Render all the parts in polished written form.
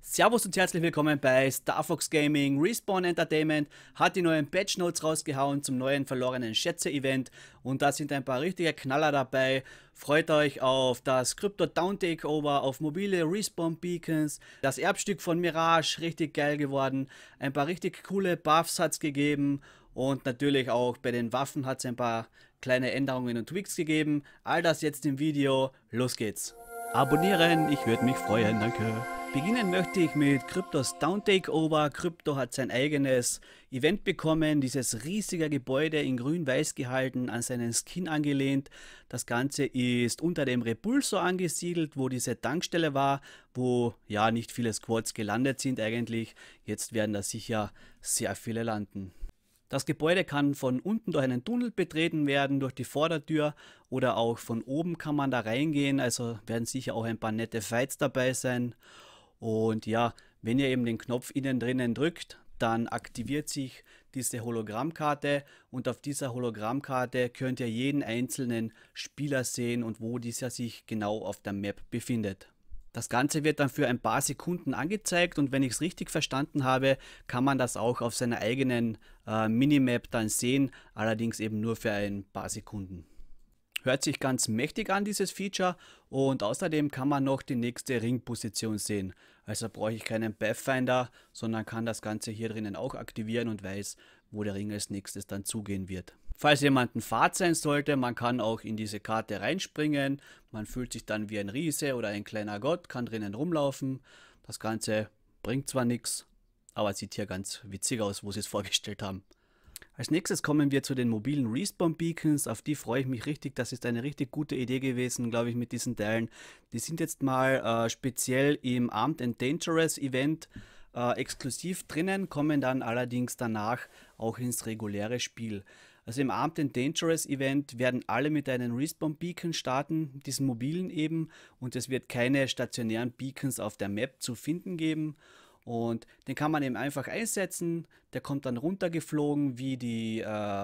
Servus und herzlich willkommen bei Star Fox Gaming. Respawn Entertainment hat die neuen Patch Notes rausgehauen zum neuen verlorenen Schätze Event und da sind ein paar richtige Knaller dabei. Freut euch auf das Crypto Down Takeover, auf mobile Respawn Beacons, das Erbstück von Mirage, richtig geil geworden, ein paar richtig coole Buffs hat es gegeben und natürlich auch bei den Waffen hat es ein paar kleine Änderungen und Tweaks gegeben. All das jetzt im Video, los geht's. Abonnieren, ich würde mich freuen, danke. Beginnen möchte ich mit Kryptos Down Takeover. Krypto hat sein eigenes Event bekommen, dieses riesige Gebäude in grün-weiß gehalten, an seinen Skin angelehnt. Das Ganze ist unter dem Repulsor angesiedelt, wo diese Tankstelle war, wo ja nicht viele Squads gelandet sind eigentlich. Jetzt werden da sicher sehr viele landen. Das Gebäude kann von unten durch einen Tunnel betreten werden, durch die Vordertür oder auch von oben kann man da reingehen, also werden sicher auch ein paar nette Fights dabei sein. Und ja, wenn ihr eben den Knopf innen drinnen drückt, dann aktiviert sich diese Hologrammkarte und auf dieser Hologrammkarte könnt ihr jeden einzelnen Spieler sehen und wo dieser sich genau auf der Map befindet. Das Ganze wird dann für ein paar Sekunden angezeigt und wenn ich es richtig verstanden habe, kann man das auch auf seiner eigenen Minimap dann sehen, allerdings eben nur für ein paar Sekunden. Hört sich ganz mächtig an, dieses Feature, und außerdem kann man noch die nächste Ringposition sehen. Also brauche ich keinen Pathfinder, sondern kann das Ganze hier drinnen auch aktivieren und weiß, wo der Ring als nächstes dann zugehen wird. Falls jemand ein Fahrt sein sollte, man kann auch in diese Karte reinspringen. Man fühlt sich dann wie ein Riese oder ein kleiner Gott, kann drinnen rumlaufen. Das Ganze bringt zwar nichts, aber sieht hier ganz witzig aus, wo sie es vorgestellt haben. Als nächstes kommen wir zu den mobilen Respawn Beacons, auf die freue ich mich richtig, das ist eine richtig gute Idee gewesen, glaube ich, mit diesen Teilen. Die sind jetzt mal speziell im Armed and Dangerous Event exklusiv drinnen, kommen dann allerdings danach auch ins reguläre Spiel. Also im Armed and Dangerous Event werden alle mit einem Respawn Beacon starten, diesen mobilen eben, und es wird keine stationären Beacons auf der Map zu finden geben. Und den kann man eben einfach einsetzen, der kommt dann runtergeflogen wie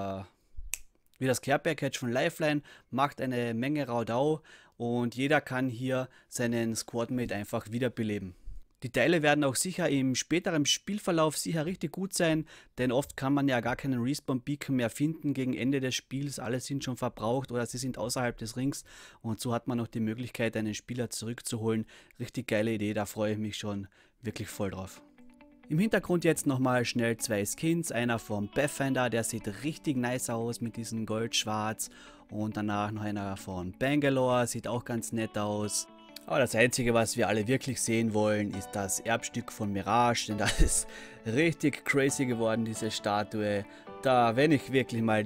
das Care Package von Lifeline, macht eine Menge Raudau und jeder kann hier seinen Squadmate einfach wiederbeleben. Die Teile werden auch sicher im späteren Spielverlauf sicher richtig gut sein, denn oft kann man ja gar keinen Respawn Beacon mehr finden gegen Ende des Spiels, alle sind schon verbraucht oder sie sind außerhalb des Rings und so hat man noch die Möglichkeit, einen Spieler zurückzuholen. Richtig geile Idee, da freue ich mich schon wirklich voll drauf. Im Hintergrund jetzt nochmal schnell zwei Skins, einer vom Pathfinder, der sieht richtig nice aus mit diesem Gold-Schwarz, und danach noch einer von Bangalore, sieht auch ganz nett aus. Aber das Einzige, was wir alle wirklich sehen wollen, ist das Erbstück von Mirage, denn das ist richtig crazy geworden, diese Statue. Da, wenn ich wirklich mal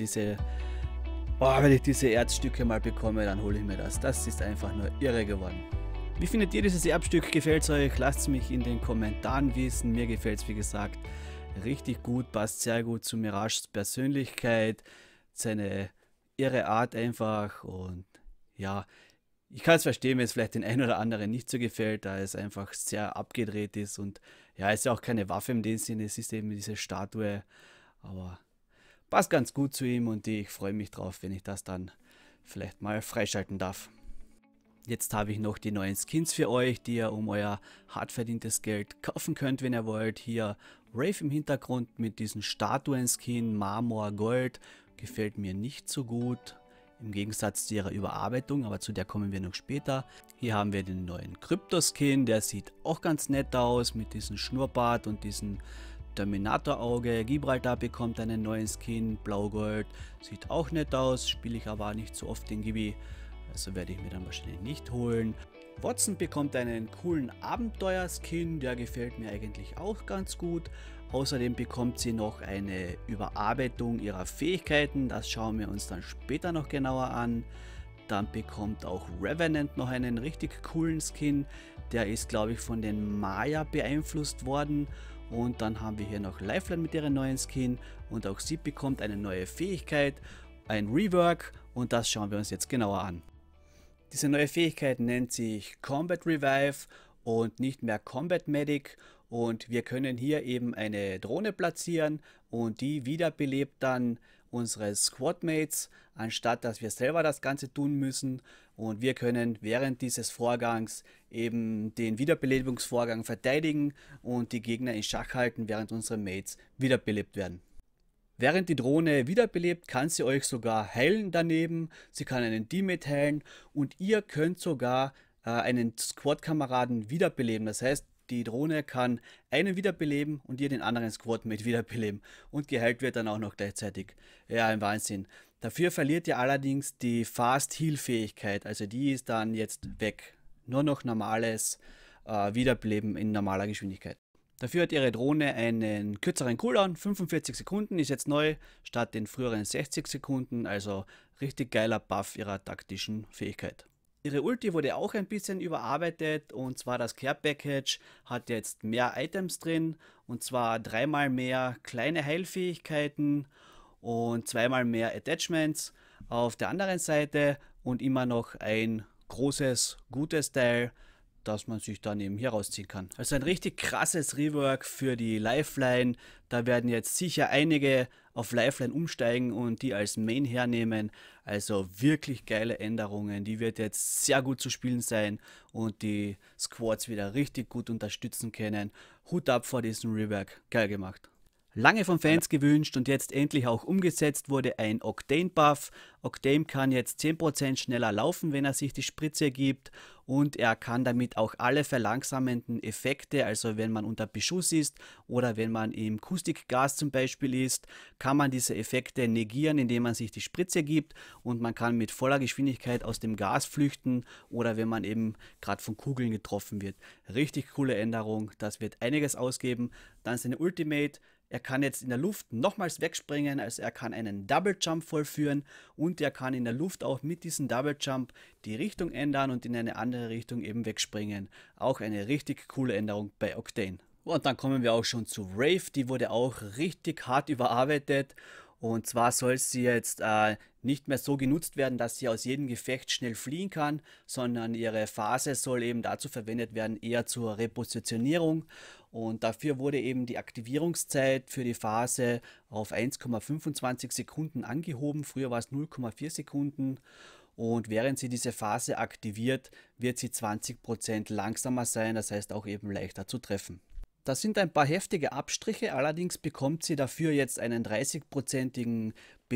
wenn ich diese Erzstücke mal bekomme, dann hole ich mir das. Das ist einfach nur irre geworden. Wie findet ihr dieses Erbstück? Gefällt es euch? Lasst es mich in den Kommentaren wissen. Mir gefällt es, wie gesagt, richtig gut, passt sehr gut zu Mirages Persönlichkeit, seine irre Art einfach, und ja, ich kann es verstehen, wenn es vielleicht den einen oder anderen nicht so gefällt, da es einfach sehr abgedreht ist und ja, es ist ja auch keine Waffe in dem Sinne, es ist eben diese Statue, aber passt ganz gut zu ihm und ich freue mich drauf, wenn ich das dann vielleicht mal freischalten darf. Jetzt habe ich noch die neuen Skins für euch, die ihr um euer hart verdientes Geld kaufen könnt, wenn ihr wollt. Hier Wraith im Hintergrund mit diesem Statuen-Skin, Marmor, Gold, gefällt mir nicht so gut. Im Gegensatz zu ihrer Überarbeitung, aber zu der kommen wir noch später. Hier haben wir den neuen Krypto-Skin, der sieht auch ganz nett aus mit diesem Schnurrbart und diesem Terminator-Auge. Gibraltar bekommt einen neuen Skin, Blau-Gold, sieht auch nett aus, spiele ich aber nicht so oft den Gibi, also werde ich mir dann wahrscheinlich nicht holen. Watson bekommt einen coolen Abenteuer-Skin, der gefällt mir eigentlich auch ganz gut. Außerdem bekommt sie noch eine Überarbeitung ihrer Fähigkeiten, das schauen wir uns dann später noch genauer an. Dann bekommt auch Revenant noch einen richtig coolen Skin, der ist, glaube ich, von den Maya beeinflusst worden. Und dann haben wir hier noch Lifeline mit ihrem neuen Skin und auch sie bekommt eine neue Fähigkeit, ein Rework, und das schauen wir uns jetzt genauer an. Diese neue Fähigkeit nennt sich Combat Revive und nicht mehr Combat Medic, und wir können hier eben eine Drohne platzieren und die wiederbelebt dann unseres Squadmates, anstatt dass wir selber das Ganze tun müssen. Und wir können während dieses Vorgangs eben den Wiederbelebungsvorgang verteidigen und die Gegner in Schach halten, während unsere Mates wiederbelebt werden. Während die Drohne wiederbelebt, kann sie euch sogar heilen daneben. Sie kann einen Teammate heilen und ihr könnt sogar einen Squad-Kameraden wiederbeleben. Das heißt, die Drohne kann einen wiederbeleben und ihr den anderen Squadmate wiederbeleben. Und geheilt wird dann auch noch gleichzeitig. Ja, ein Wahnsinn. Dafür verliert ihr allerdings die Fast-Heal-Fähigkeit. Also die ist dann jetzt weg. Nur noch normales Wiederbeleben in normaler Geschwindigkeit. Dafür hat ihre Drohne einen kürzeren Cooldown, 45 Sekunden, ist jetzt neu, statt den früheren 60 Sekunden, also richtig geiler Buff ihrer taktischen Fähigkeit. Ihre Ulti wurde auch ein bisschen überarbeitet, und zwar das Care Package hat jetzt mehr Items drin, und zwar 3-mal mehr kleine Heilfähigkeiten und 2-mal mehr Attachments auf der anderen Seite und immer noch ein großes, gutes Teil, dass man sich dann eben hier rausziehen kann. Also ein richtig krasses Rework für die Lifeline. Da werden jetzt sicher einige auf Lifeline umsteigen und die als Main hernehmen. Also wirklich geile Änderungen. Die wird jetzt sehr gut zu spielen sein und die Squads wieder richtig gut unterstützen können. Hut ab vor diesem Rework. Geil gemacht. Lange von Fans gewünscht und jetzt endlich auch umgesetzt wurde ein Octane Buff. Octane kann jetzt 10% schneller laufen, wenn er sich die Spritze gibt, und er kann damit auch alle verlangsamenden Effekte, also wenn man unter Beschuss ist oder wenn man im Kustikgas zum Beispiel ist, kann man diese Effekte negieren, indem man sich die Spritze gibt, und man kann mit voller Geschwindigkeit aus dem Gas flüchten oder wenn man eben gerade von Kugeln getroffen wird. Richtig coole Änderung, das wird einiges ausgeben. Dann seine Ultimate. Er kann jetzt in der Luft nochmals wegspringen, also er kann einen Double Jump vollführen und er kann in der Luft auch mit diesem Double Jump die Richtung ändern und in eine andere Richtung eben wegspringen. Auch eine richtig coole Änderung bei Octane. Und dann kommen wir auch schon zu Wraith, die wurde auch richtig hart überarbeitet. Und zwar soll sie jetzt nicht mehr so genutzt werden, dass sie aus jedem Gefecht schnell fliehen kann, sondern ihre Phase soll eben dazu verwendet werden, eher zur Repositionierung. Und dafür wurde eben die Aktivierungszeit für die Phase auf 1,25 Sekunden angehoben. Früher war es 0,4 Sekunden. Und während sie diese Phase aktiviert, wird sie 20% langsamer sein, das heißt auch eben leichter zu treffen. Das sind ein paar heftige Abstriche, allerdings bekommt sie dafür jetzt einen 30%igen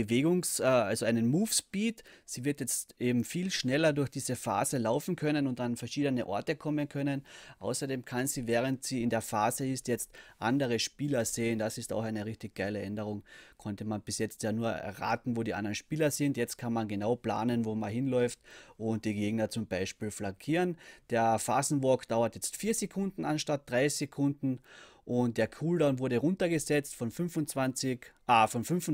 also einen Move Speed. Sie wird jetzt eben viel schneller durch diese Phase laufen können und an verschiedene Orte kommen können. Außerdem kann sie, während sie in der Phase ist, jetzt andere Spieler sehen. Das ist auch eine richtig geile Änderung. Konnte man bis jetzt ja nur erraten, wo die anderen Spieler sind. Jetzt kann man genau planen, wo man hinläuft und die Gegner zum Beispiel flankieren. Der Phasenwalk dauert jetzt 4 Sekunden anstatt 3 Sekunden. Und der Cooldown wurde runtergesetzt von 35 auf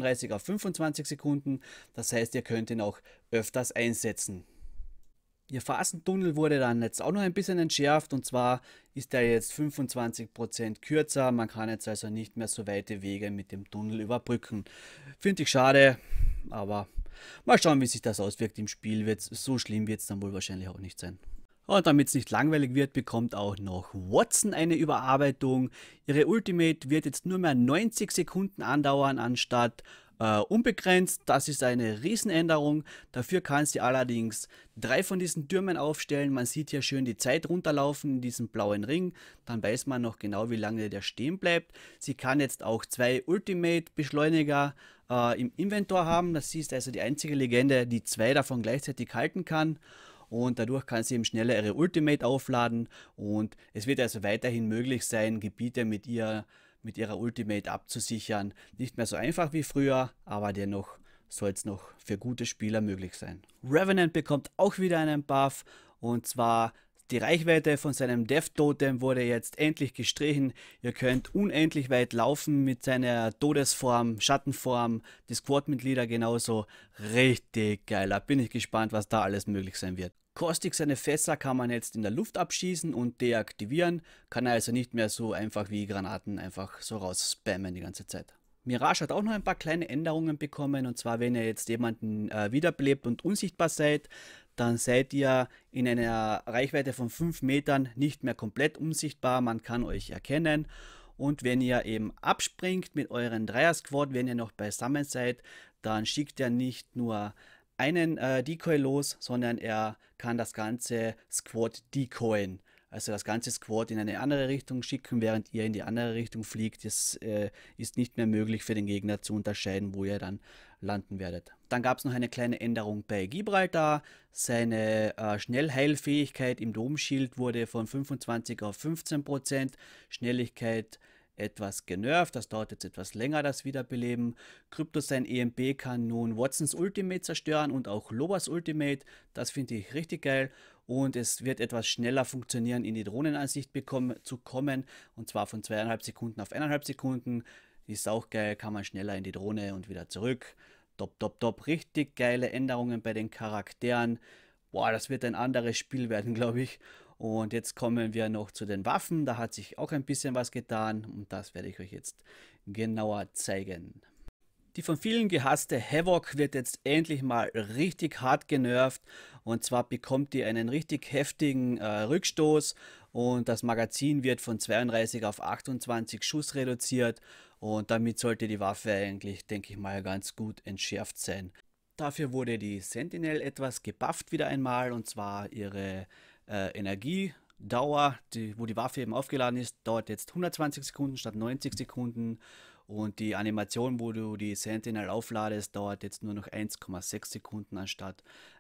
25 Sekunden. Das heißt, ihr könnt ihn auch öfters einsetzen. Ihr Phasentunnel wurde dann jetzt auch noch ein bisschen entschärft, und zwar ist er jetzt 25% kürzer. Man kann jetzt also nicht mehr so weite Wege mit dem Tunnel überbrücken. Finde ich schade, aber mal schauen, wie sich das auswirkt im Spiel. So schlimm wird es dann wohl wahrscheinlich auch nicht sein. Und damit es nicht langweilig wird, bekommt auch noch Wattson eine Überarbeitung. Ihre Ultimate wird jetzt nur mehr 90 Sekunden andauern anstatt unbegrenzt. Das ist eine Riesenänderung. Dafür kann sie allerdings 3 von diesen Türmen aufstellen. Man sieht hier schön die Zeit runterlaufen in diesem blauen Ring. Dann weiß man noch genau, wie lange der stehen bleibt. Sie kann jetzt auch 2 Ultimate-Beschleuniger im Inventar haben. Das ist also die einzige Legende, die 2 davon gleichzeitig halten kann. Und dadurch kann sie eben schneller ihre Ultimate aufladen, und es wird also weiterhin möglich sein, Gebiete mit ihrer Ultimate abzusichern. Nicht mehr so einfach wie früher, aber dennoch soll es noch für gute Spieler möglich sein. Revenant bekommt auch wieder einen Buff, und zwar die Reichweite von seinem Death Totem wurde jetzt endlich gestrichen. Ihr könnt unendlich weit laufen mit seiner Todesform, Schattenform, die Squad-Mitglieder genauso. Richtig geil, da bin ich gespannt, was da alles möglich sein wird. Caustic, seine Fässer kann man jetzt in der Luft abschießen und deaktivieren, kann also nicht mehr so einfach wie Granaten einfach so raus spammen die ganze Zeit. Mirage hat auch noch ein paar kleine Änderungen bekommen, und zwar, wenn ihr jetzt jemanden wiederbelebt und unsichtbar seid, dann seid ihr in einer Reichweite von 5 Metern nicht mehr komplett unsichtbar, man kann euch erkennen. Und wenn ihr eben abspringt mit euren Dreier-Squad, wenn ihr noch beisammen seid, dann schickt er nicht nur einen Decoy los, sondern er kann das ganze Squad decoyen. Also das ganze Squad in eine andere Richtung schicken, während ihr in die andere Richtung fliegt. Das ist nicht mehr möglich für den Gegner zu unterscheiden, wo ihr dann landen werdet. Dann gab es noch eine kleine Änderung bei Gibraltar. Seine Schnellheilfähigkeit im Domschild wurde von 25 auf 15%. Schnelligkeit etwas genervt, das dauert jetzt etwas länger, das Wiederbeleben. Kryptos sein EMP kann nun Watsons Ultimate zerstören und auch Lobas Ultimate, das finde ich richtig geil. Und es wird etwas schneller funktionieren, in die Drohnenansicht zu kommen, und zwar von 2,5 Sekunden auf 1,5 Sekunden. Ist auch geil, kann man schneller in die Drohne und wieder zurück. Top, top, top, richtig geile Änderungen bei den Charakteren. Boah, das wird ein anderes Spiel werden, glaube ich. Und jetzt kommen wir noch zu den Waffen. Da hat sich auch ein bisschen was getan und das werde ich euch jetzt genauer zeigen. Die von vielen gehasste Havoc wird jetzt endlich mal richtig hart genervt, und zwar bekommt die einen richtig heftigen Rückstoß und das Magazin wird von 32 auf 28 Schuss reduziert, und damit sollte die Waffe eigentlich, denke ich mal, ganz gut entschärft sein. Dafür wurde die Sentinel etwas gebufft wieder einmal, und zwar ihre Energiedauer, wo die Waffe eben aufgeladen ist, dauert jetzt 120 Sekunden statt 90 Sekunden, und die Animation, wo du die Sentinel aufladest, dauert jetzt nur noch 1,6 Sekunden anstatt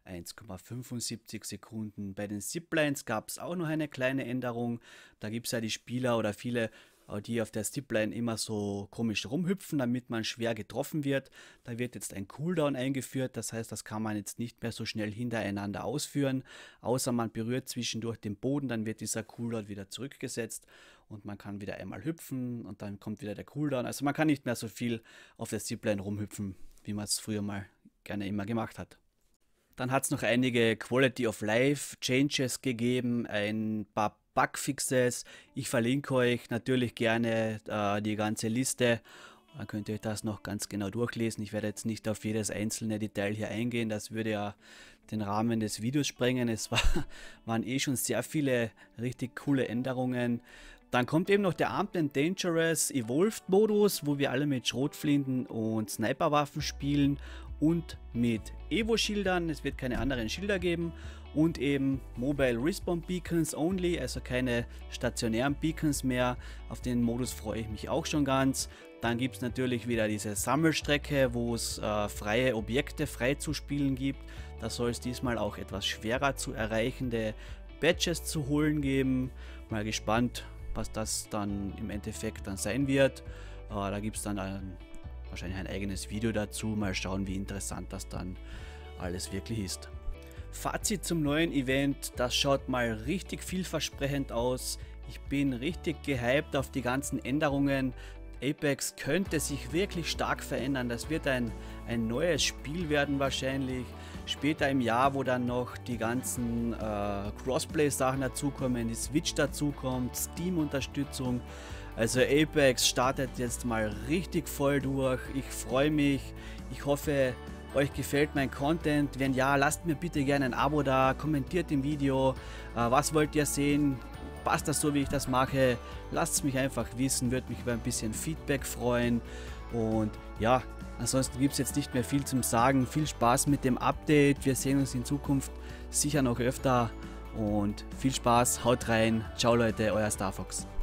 1,75 Sekunden. Bei den Ziplines gab es auch noch eine kleine Änderung. Da gibt es ja die Spieler oder viele, die auf der Zipline immer so komisch rumhüpfen, damit man schwer getroffen wird. Da wird jetzt ein Cooldown eingeführt, das heißt, das kann man jetzt nicht mehr so schnell hintereinander ausführen, außer man berührt zwischendurch den Boden, dann wird dieser Cooldown wieder zurückgesetzt und man kann wieder einmal hüpfen und dann kommt wieder der Cooldown. Also man kann nicht mehr so viel auf der Zipline rumhüpfen, wie man es früher mal gerne immer gemacht hat. Dann hat es noch einige Quality of Life Changes gegeben, ein paar Bugfixes. Ich verlinke euch natürlich gerne die ganze Liste. Dann könnt ihr euch das noch ganz genau durchlesen. Ich werde jetzt nicht auf jedes einzelne Detail hier eingehen. Das würde ja den Rahmen des Videos sprengen. Es waren eh schon sehr viele richtig coole Änderungen. Dann kommt eben noch der Armed and Dangerous Evolved Modus, wo wir alle mit Schrotflinten und Sniperwaffen spielen und mit Evo-Schildern. Es wird keine anderen Schilder geben. Und eben Mobile Respawn Beacons only, also keine stationären Beacons mehr. Auf den Modus freue ich mich auch schon ganz. Dann gibt es natürlich wieder diese Sammelstrecke, wo es freie Objekte frei zu spielen gibt. Da soll es diesmal auch etwas schwerer zu erreichende Badges zu holen geben. Mal gespannt, was das dann im Endeffekt dann sein wird. Da gibt es dann wahrscheinlich ein eigenes Video dazu. Mal schauen, wie interessant das dann alles wirklich ist. Fazit zum neuen Event, das schaut mal richtig vielversprechend aus. Ich bin richtig gehypt auf die ganzen Änderungen. Apex könnte sich wirklich stark verändern. Das wird ein neues Spiel werden wahrscheinlich. Später im Jahr, wo dann noch die ganzen Crossplay-Sachen dazukommen, die Switch dazukommt, Steam-Unterstützung. Also Apex startet jetzt mal richtig voll durch. Ich freue mich. Ich hoffe, euch gefällt mein Content. Wenn ja, lasst mir bitte gerne ein Abo da, kommentiert im Video, was wollt ihr sehen, passt das so, wie ich das mache, lasst es mich einfach wissen, würde mich über ein bisschen Feedback freuen. Und ja, ansonsten gibt es jetzt nicht mehr viel zum Sagen. Viel Spaß mit dem Update, wir sehen uns in Zukunft sicher noch öfter und viel Spaß, haut rein, ciao Leute, euer Starfox.